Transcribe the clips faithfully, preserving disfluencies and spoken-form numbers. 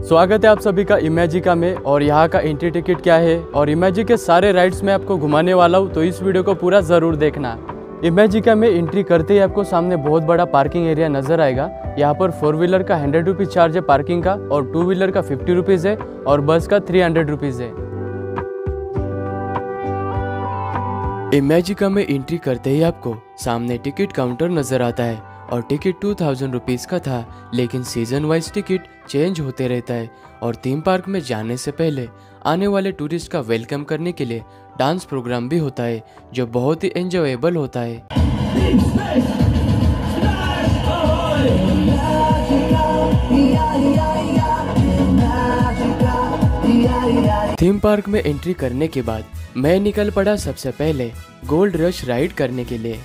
स्वागत है आप सभी का इमेजिका में। और यहाँ का एंट्री टिकट क्या है और इमेजिका के सारे राइड्स में आपको घुमाने वाला हूँ, तो इस वीडियो को पूरा ज़रूर देखना। इमेजिका में एंट्री करते ही आपको सामने बहुत बड़ा पार्किंग एरिया नज़र आएगा। यहाँ पर फोर व्हीलर का हंड्रेड रुपीज़ चार्ज है पार्किंग का, और टू व्हीलर का फिफ्टी रुपीज़ है, और बस का थ्री हंड्रेड रुपीज़ है। इमेजिका में एंट्री करते ही आपको सामने टिकट काउंटर नज़र आता है, और टिकट टू थाउजेंड रुपीज़ का था, लेकिन सीजन वाइज टिकट चेंज होते रहता है। और थीम पार्क में जाने से पहले आने वाले टूरिस्ट का वेलकम करने के लिए डांस प्रोग्राम भी होता है, जो बहुत ही एंजॉयबल होता है। थीम पार्क में एंट्री करने के बाद मैं निकल पड़ा सबसे पहले गोल्ड रश राइड करने के लिए।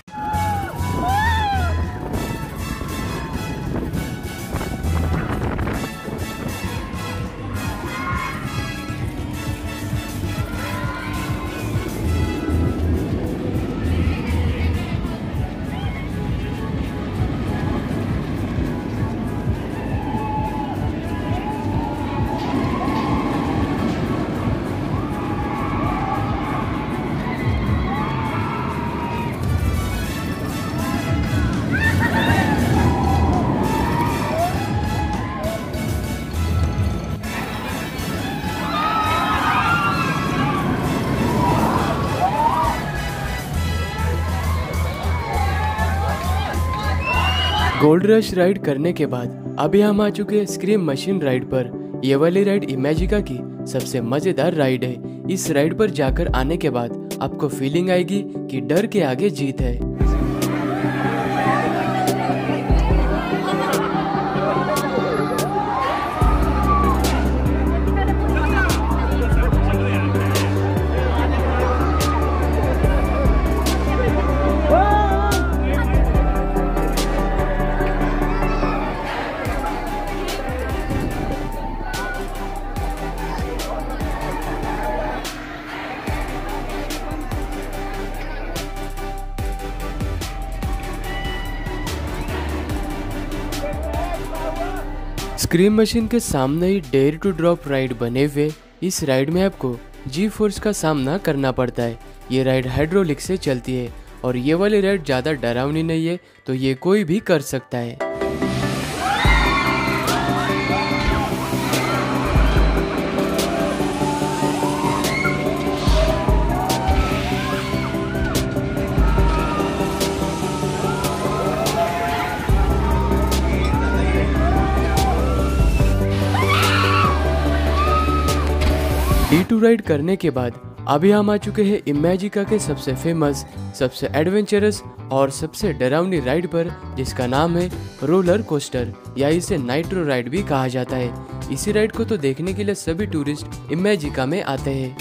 गोल्ड रश राइड करने के बाद अभी हम आ चुके हैं स्क्रीम मशीन राइड पर। ये वाली राइड इमेजिका की सबसे मजेदार राइड है। इस राइड पर जाकर आने के बाद आपको फीलिंग आएगी कि डर के आगे जीत है। स्क्रीम मशीन के सामने ही डेयर टू ड्रॉप राइड बने हुए इस राइड में आपको जी फोर्स का सामना करना पड़ता है। ये राइड हाइड्रोलिक से चलती है, और ये वाली राइड ज़्यादा डरावनी नहीं है, तो ये कोई भी कर सकता है। डी टू राइड करने के बाद अभी हम आ चुके हैं इमेजिका के सबसे फेमस, सबसे एडवेंचरस और सबसे डरावनी राइड पर, जिसका नाम है रोलर कोस्टर, या इसे नाइट्रो राइड भी कहा जाता है। इसी राइड को तो देखने के लिए सभी टूरिस्ट इमेजिका में आते हैं।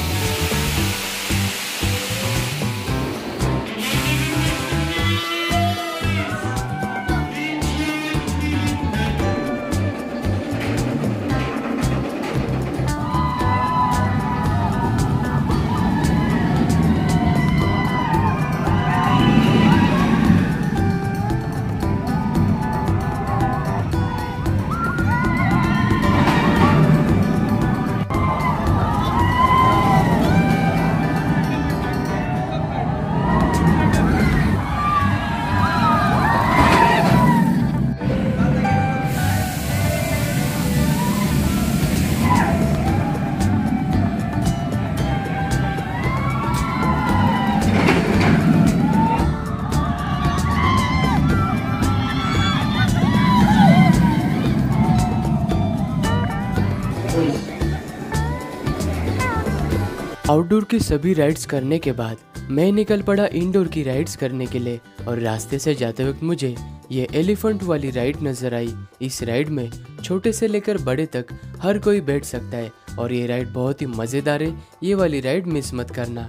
आउटडोर की सभी राइड्स करने के बाद मैं निकल पड़ा इंडोर की राइड्स करने के लिए, और रास्ते से जाते वक्त मुझे ये एलिफेंट वाली राइड नजर आई। इस राइड में छोटे से लेकर बड़े तक हर कोई बैठ सकता है, और ये राइड बहुत ही मजेदार है। ये वाली राइड मिस मत करना।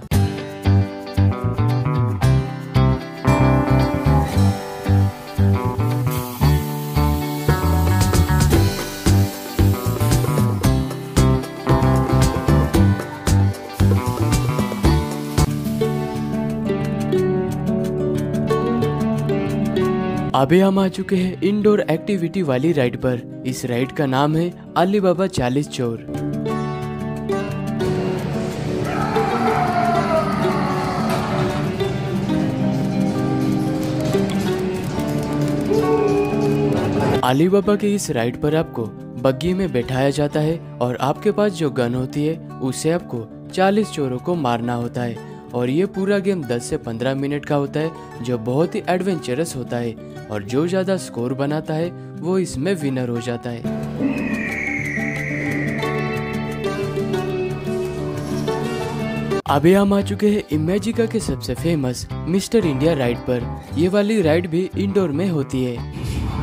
अभी हम आ चुके हैं इंडोर एक्टिविटी वाली राइड पर। इस राइड का नाम है अलीबाबा चालीस चोर। अलीबाबा के इस राइड पर आपको बग्गी में बैठाया जाता है और आपके पास जो गन होती है उससे आपको चालीस चोरों को मारना होता है। और ये पूरा गेम दस से पंद्रह मिनट का होता है, जो बहुत ही एडवेंचरस होता है और जो ज्यादा स्कोर बनाता है वो इसमें विनर हो जाता है। अभी हम आ चुके हैं इमेजिका के सबसे फेमस मिस्टर इंडिया राइड पर। ये वाली राइड भी इंडोर में होती है।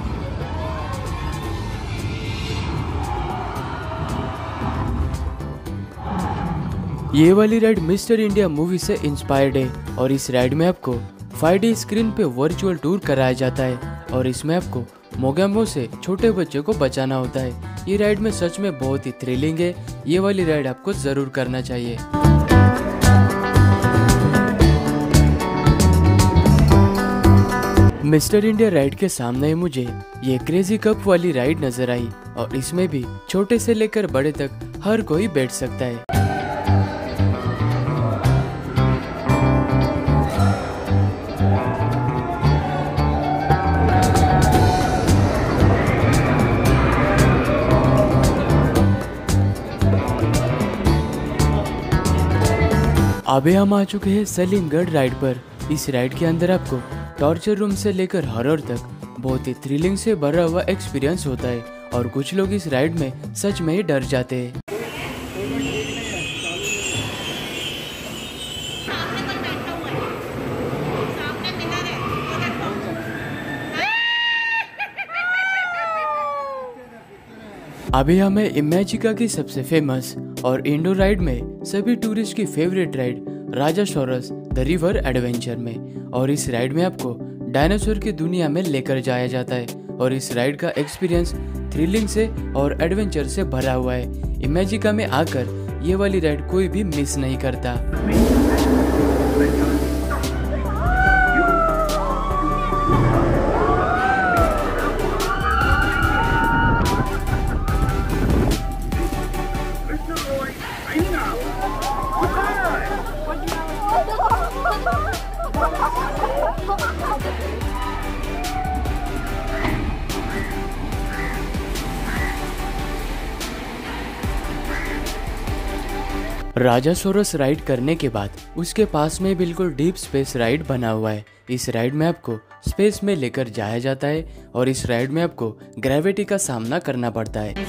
ये वाली राइड मिस्टर इंडिया मूवी से इंस्पायर्ड है और इस राइड में आपको फाइव डी स्क्रीन पे वर्चुअल टूर कराया जाता है और इसमें आपको मोगैम्बो से छोटे बच्चों को बचाना होता है। ये राइड में सच में बहुत ही थ्रिलिंग है। ये वाली राइड आपको जरूर करना चाहिए। मिस्टर इंडिया राइड के सामने ही मुझे ये क्रेजी कप वाली राइड नजर आई और इसमें भी छोटे से लेकर बड़े तक हर कोई बैठ सकता है। अभी हम आ चुके हैं सलीमगढ़ राइड पर। इस राइड के अंदर आपको टॉर्चर रूम से लेकर हॉरर तक बहुत ही थ्रिलिंग से भरा हुआ एक्सपीरियंस होता है और कुछ लोग इस राइड में सच में ही डर जाते हैं। अभी हमें इमेजिका की सबसे फेमस और इंडोर राइड में सभी टूरिस्ट की favourite ride Rajasaurus the river adventure में, और इस राइड में आपको डायनासोर की दुनिया में लेकर जाया जाता है और इस राइड का एक्सपीरियंस थ्रिलिंग से और एडवेंचर से भरा हुआ है। इमेजिका में आकर ये वाली राइड कोई भी मिस नहीं करता। राजासोरस राइड करने के बाद उसके पास में बिल्कुल डीप स्पेस राइड बना हुआ है। इस राइड में आपको स्पेस में लेकर जाया जाता है और इस राइड में आपको ग्रेविटी का सामना करना पड़ता है।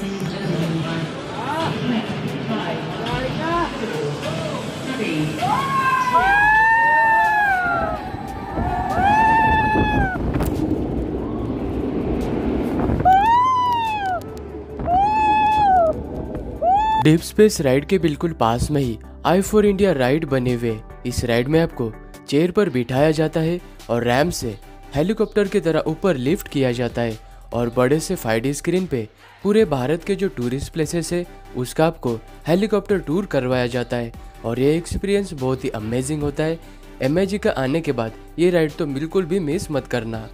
डीप स्पेस राइड के बिल्कुल पास में ही आई फॉर इंडिया राइड बने हुए। इस राइड में आपको चेयर पर बिठाया जाता है और रैम से हेलीकॉप्टर की तरह ऊपर लिफ्ट किया जाता है और बड़े से फाइव डी स्क्रीन पे पूरे भारत के जो टूरिस्ट प्लेसेस है उसका आपको हेलीकॉप्टर टूर करवाया जाता है और ये एक्सपीरियंस बहुत ही अमेजिंग होता है। इमेजिका आने के बाद ये राइड तो बिल्कुल भी मिस मत करना।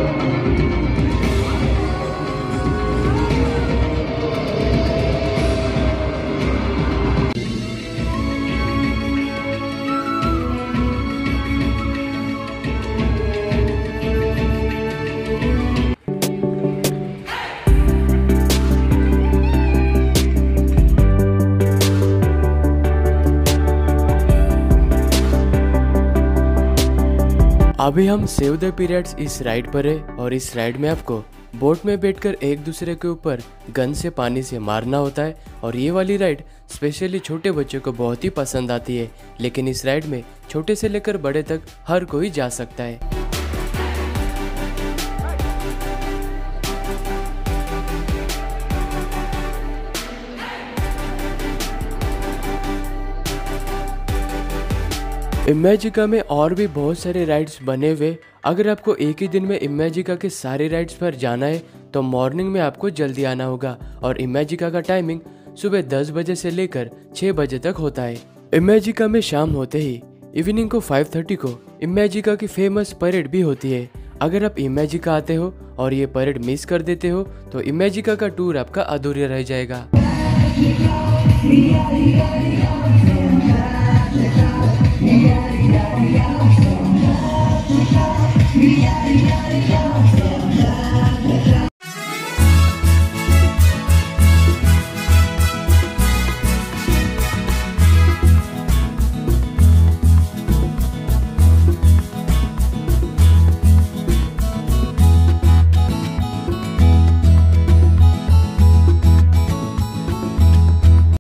अभी हम सेव द पीरियड्स इस राइड पर है और इस राइड में आपको बोट में बैठकर एक दूसरे के ऊपर गन से पानी से मारना होता है और ये वाली राइड स्पेशली छोटे बच्चों को बहुत ही पसंद आती है, लेकिन इस राइड में छोटे से लेकर बड़े तक हर कोई जा सकता है। इमेजिका में और भी बहुत सारे राइड्स बने हुए। अगर आपको एक ही दिन में इमेजिका के सारे राइड्स पर जाना है तो मॉर्निंग में आपको जल्दी आना होगा और इमेजिका का टाइमिंग सुबह दस बजे से लेकर छह बजे तक होता है। इमेजिका में शाम होते ही इवनिंग को फाइव थर्टी को इमेजिका की फेमस परेड भी होती है। अगर आप इमेजिका आते हो और ये परेड मिस कर देते हो तो इमेजिका का टूर आपका अधूरा रह जाएगा।